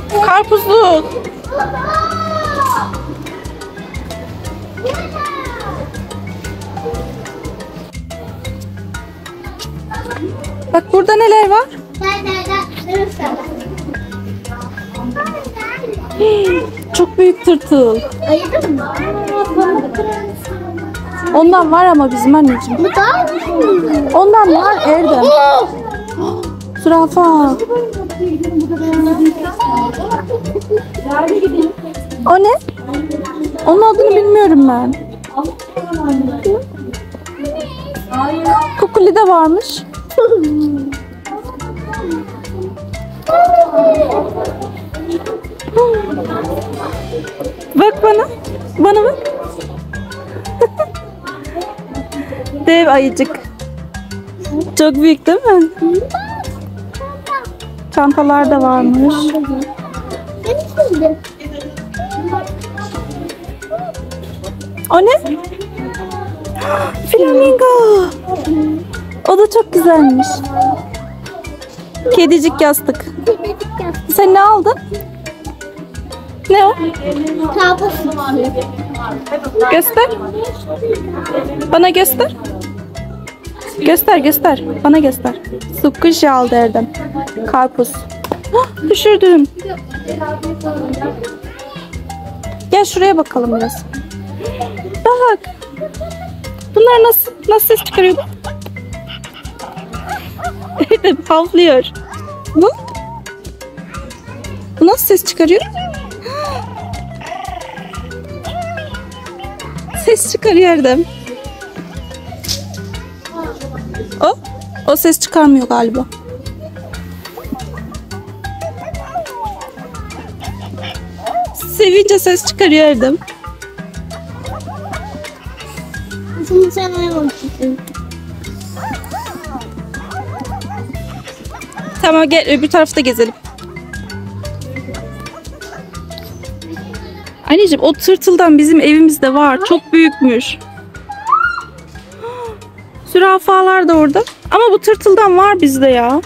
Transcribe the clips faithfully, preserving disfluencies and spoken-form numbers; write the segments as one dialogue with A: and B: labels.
A: Karpuzlu. Bak burada neler var? Hii, çok büyük tırtıl.
B: Ayırdın mı?
A: Ondan var ama bizim anneciğim.
B: Bu da
A: Ondan var Erdem. Zürafa. O ne? Onun adını bilmiyorum ben. Kukuli de varmış. Bak bana. Bana bak. Dev ayıcık. Çok büyük değil mi? Çantalar da varmış. O ne? Flamingo. O da çok güzelmiş. Kedicik yastık. Sen ne aldın? Ne o?
B: kabus.
A: Göster. Bana göster. Göster göster. Bana göster. Squishy aldı Erdem. Karpuz. Hah, düşürdüm. Gel şuraya bakalım biraz. Bak. Bunlar nasıl nasıl ses çıkarıyor? Erdem havlıyor. Bu? Bu nasıl ses çıkarıyor? Ses çıkarıyor Erdem. O? O ses çıkarmıyor galiba. Sevince ses çıkarıyor Erdem.
B: Şimdi sen oynamışsın.
A: Tamam gel öbür tarafta gezelim. Anneciğim o tırtıldan bizim evimizde var. Çok büyükmüş. Zürafalar da orada. Ama bu tırtıldan var bizde ya.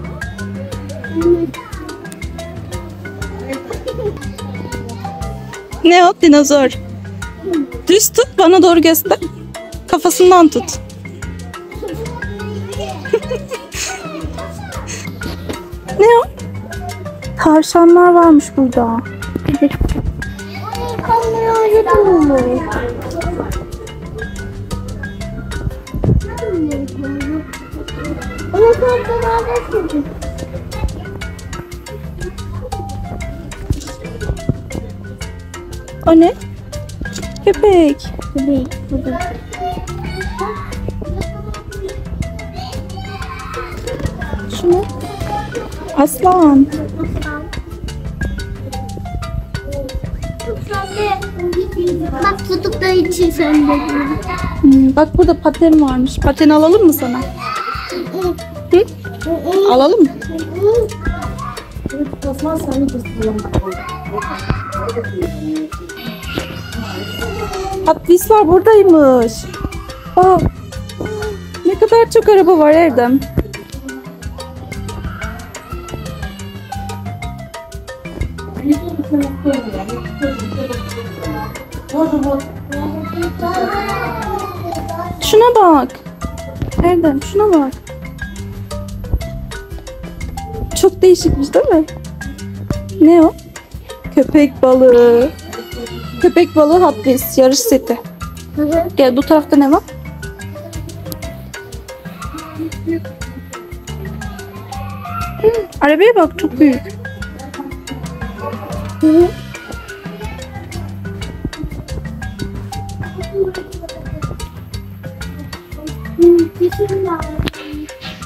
A: Ne o? Dinozor. Düz tut, bana doğru göster. Kafasından tut. Ne o? Tavşanlar varmış burada.
B: Kamerayı ayırdın mı? Ama sen neredesin?
A: O ne? Köpek.
B: Köpek. Burada.
A: Şunu. Aslan.
B: Bak tutukları için söndürdüm.
A: Hmm, bak burada paten varmış. Paten alalım mı sana? Hı? Alalım mı? Hot Wheels'lar buradaymış. Bak. Ne kadar çok araba var Erdem. Şuna bak. Erdem şuna bak. Çok değişikmiş değil mi? Ne o? Köpek balığı. Köpek balığı Hot Wheels yarış seti.
B: Hı hı.
A: Gel bu tarafta ne var? Hı, arabaya bak çok büyük. Hı hı.
B: Bir sürü var.